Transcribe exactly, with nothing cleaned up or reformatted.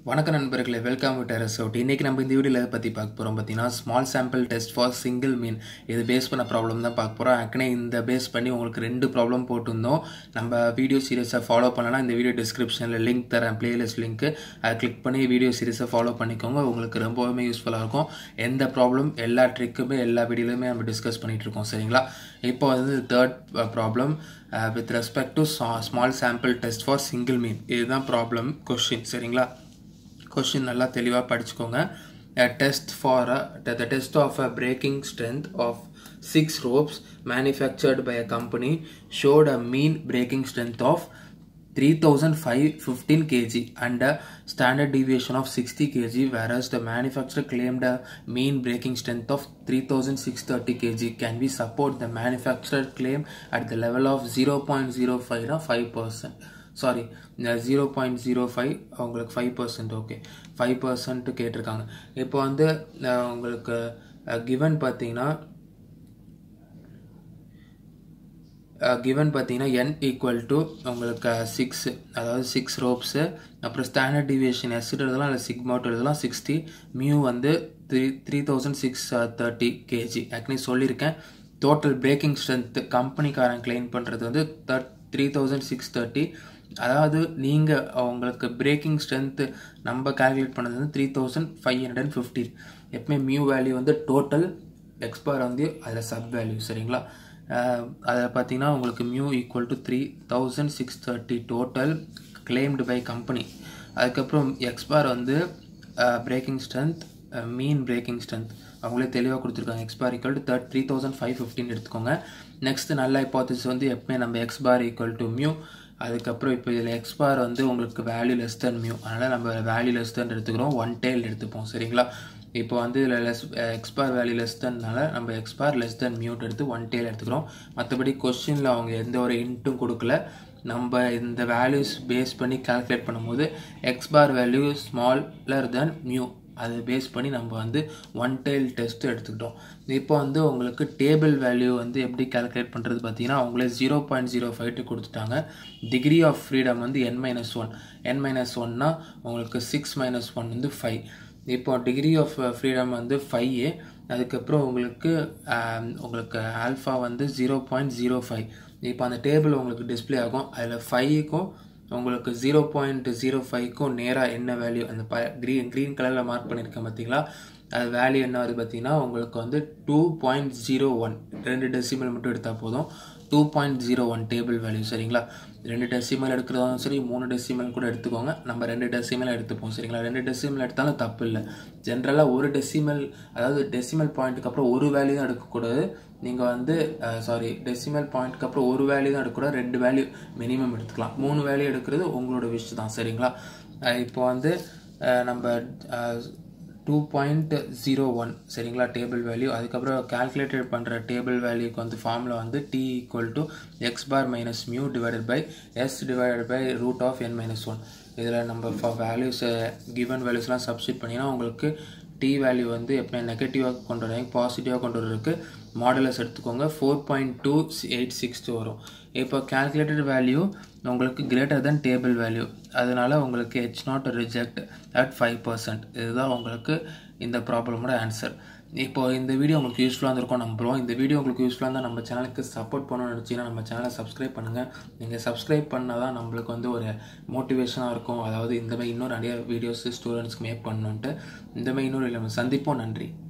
வணக்கம் நண்பர்களே, welcome to terraceout. இன்னைக்கு நம்ம இந்த வீடியோல எதை பத்தி பார்க்க போறோம் பார்த்தீங்கன்னா small sample test for single mean. இது பேஸ் பண்ண ப்ராப்ளம் தான் பார்க்க போறோம். ஆக்சுவலி இந்த பேஸ் பண்ணி உங்களுக்கு ரெண்டு ப்ராப்ளம் போட்டுருந்தோம். நம்ம வீடியோ சீரிஸை ஃபாலோ பண்ணலாம். இந்த வீடியோ டிஸ்கிரிப்ஷனில் லிங்க் தரேன், பிளேலிஸ்ட் லிங்க். அதை கிளிக் பண்ணி வீடியோ சீரிஸை ஃபாலோ பண்ணிக்கோங்க. உங்களுக்கு ரொம்பவுமே யூஸ்ஃபுல்லாக இருக்கும். எந்த ப்ராப்ளம் எல்லா ட்ரிக்குமே எல்லா வீடியோலையுமே நம்ம டிஸ்கஸ் பண்ணிட்டு இருக்கோம். சரிங்களா? இப்போ வந்து third problem with respect to small sample test for single mean. இதுதான் ப்ராப்ளம் கொஸ்டின். சரிங்களா? கொஸ்டின் நல்லா தெளிவாக படிச்சுக்கோங்க. A test for a, the test of a breaking strength of six ropes manufactured by a company showed a mean breaking strength of three thousand five hundred fifteen kilograms and a standard deviation of sixty kilograms, whereas the manufacturer claimed a mean breaking strength of three thousand six hundred thirty kilograms. Can we support the manufacturer claim at the level of zero point zero five or five percent? Sorry, zero point zero five உங்களுக்கு five percent okay five percent கேட்டிருக்காங்க. இப்போ வந்து உங்களுக்கு given பார்த்தீங்கன்னா given பார்த்தீங்கன்னா n equal to உங்களுக்கு six, அதாவது six ropes, அப்புறம் ஸ்டாண்டர்ட் டிவியேஷன் எஸ் எழுதலாம், இல்லை சிக்மாட் எழுதலாம், சிக்ஸ்டி, மியூ வந்து three three thousand six thirty kg. Actually சொல்லியிருக்கேன். டோட்டல் பிரேக்கிங் ஸ்ட்ரென்த் கம்பெனிக்காரன் கிளைம் பண்ணுறது வந்து that three thousand six thirty. அதாவது நீங்கள் உங்களுக்கு பிரேக்கிங் ஸ்ட்ரென்த்து நம்ம கால்குலேட் பண்ணது வந்து three thousand five hundred and fifteen. எப்பவுமே மியூ வேல்யூ வந்து டோட்டல், எக்ஸ்பார் வந்து அதில் சப் வேல்யூ. சரிங்களா? அதில் பார்த்தீங்கன்னா உங்களுக்கு mu equal to three thousand six thirty total claimed by company. அதுக்கப்புறம் எக்ஸ்பார் வந்து breaking strength, mean breaking strength அவங்களே தெளிவாக கொடுத்துருக்காங்க. X bar equal to third three thousand five fifteen எடுத்துக்கோங்க. நெக்ஸ்ட் நல்ல ஹைப்போதசிஸ் வந்து எப்பவுமே நம்ம எக்ஸ்பார் ஈக்குவல் டு மியூ. அதுக்கப்புறம் இப்போ இதில் எக்ஸ்பார் வந்து உங்களுக்கு வேல்யூ லெஸ் தென் மியூ, அதனால் நம்ம வேல்யூ லெஸ் தென் எடுத்துக்கிறோம், ஒன் டெயில் எடுத்துப்போம். சரிங்களா? இப்போ வந்து இதில் லெஸ் எக்ஸ்பார் வேல்யூ லெஸ் தென்னால நம்ம எக்ஸ்பார் லெஸ் தென் மியூட் எடுத்து ஒன் டெயில் எடுத்துக்கிறோம். மற்றபடி கொஸ்டினில் அவங்க எந்த ஒரு இன்ட்டும் கொடுக்கல. நம்ம இந்த வேல்யூஸ் பேஸ் பண்ணி கால்குலேட் பண்ணும்போது x bar value smaller than mu, அதை பேஸ் பண்ணி நம்ம வந்து ஒன் டெயில் டெஸ்ட் எடுத்துக்கிட்டோம். இப்போ வந்து உங்களுக்கு டேபிள் வேல்யூ வந்து எப்படி கால்குலேட் பண்ணுறது பார்த்தீங்கன்னா அவங்களே ஜீரோ பாயிண்ட் ஜீரோ ஃபைவ்ட்டு கொடுத்துட்டாங்க. டிகிரி ஆஃப் ஃப்ரீடம் வந்து n minus one. N minus ஒன்னா உங்களுக்கு சிக்ஸ் மைனஸ் ஒன் வந்து ஃபைவ். இப்போ டிகிரி ஆஃப் ஃப்ரீடம் வந்து ஃபைவ். அதுக்கப்புறம் உங்களுக்கு உங்களுக்கு ஆல்ஃபா வந்து ஜீரோ பாயிண்ட் ஜீரோ ஃபைவ். இப்போ அந்த டேபிள் உங்களுக்கு டிஸ்பிளே ஆகும். அதில் ஃபைவுக்கும் உங்களுக்கு ஜீரோ பாயிண்ட் ஜீரோ ஃபைவ்க்கும் நேராக என்ன வேல்யூ அந்த ப க்ரீன் க்ரீன் கலரில் மார்க் பண்ணியிருக்கேன் பார்த்தீங்களா, அது வேல்யூ என்ன வருது பார்த்தீங்கன்னா உங்களுக்கு வந்து டூ பாயிண்ட் ஜீரோ ஒன். ரெண்டு டெசிமல் மட்டும் எடுத்தால் போதும். Two point zero one table value. சரிங்களா? ரெண்டு டெசிமல் எடுக்கிறதாலும் சரி, மூணு டெசிமல் கூட எடுத்துக்கோங்க. நம்ம ரெண்டு டெசிமல் எடுத்துப்போம். சரிங்களா? ரெண்டு டெசிமல் எடுத்தாலும் தப்பு இல்லை. ஜென்ரலாக ஒரு டெசிமல், அதாவது டெசிமல் பாயிண்ட்டுக்கு அப்புறம் ஒரு வேல்யூ தான் எடுக்கக்கூடாது. நீங்கள் வந்து சாரி டெசிமல் பாயிண்ட்டுக்கு அப்புறம் ஒரு வேல்யூ தான் எடுக்கக்கூடாது, ரெண்டு வேல்யூ மினிமம் எடுத்துக்கலாம். மூணு வேல்யூ எடுக்கிறது உங்களோட விஷ் தான். சரிங்களா? இப்போ வந்து நம்ம டூ பாயிண்ட் ஜீரோ ஒன் சரிங்களா டேபிள் வேல்யூ. அதுக்கப்புறம் கால்குலேட்டட் பண்ணுற டேபிள் வேல்யூக்கு வந்து ஃபார்முலா வந்து t equal to x bar minus mu divided by s divided by root of n minus one. இதில் நம்ம வேல்யூஸ் கிவன் வேல்யூஸ்லாம் சப்ஸ்டிட் பண்ணிங்கன்னா உங்களுக்கு டி வேல்யூ வந்து எப்போ நெகட்டிவாக கொண்டு வராங்க, பாசிட்டிவாக கொண்டு வரதுக்கு மாடலஸ் எடுத்துக்கோங்க. Four point two eight six வரும். இப்போ கால்குலேட்டட் வேல்யூ உங்களுக்கு கிரேட்டர் தென் டேபிள் வேல்யூ, அதனால உங்களுக்கு H naught reject at five percent. இதுதான் உங்களுக்கு இந்த ப்ராப்ளமோட ஆன்சர். இப்போ இந்த வீடியோ உங்களுக்கு யூஸ்ஃபுல்லாக இருந்திருக்கும் நம்புகிறோம். இந்த வீடியோ உங்களுக்கு யூஸ்ஃபுல்லாக இருந்தால் நம்ம சேனலுக்கு சப்போர்ட் பண்ணணும்னு நினச்சிங்கன்னா நம்ம சேனலை சப்ஸ்கிரைப் பண்ணுங்கள். நீங்கள் சப்ஸ்கிரைப் பண்ணால் தான் நம்மளுக்கு வந்து ஒரு மோட்டிவேஷனாக இருக்கும். அதாவது இந்த மாதிரி இன்னும் நிறைய வீடியோஸ் ஸ்டூடெண்ட்ஸ்க்கு மேக் பண்ணணுன்ட்டு. இந்த மாதிரி இன்னொரு நம்ம சந்திப்போம். நன்றி.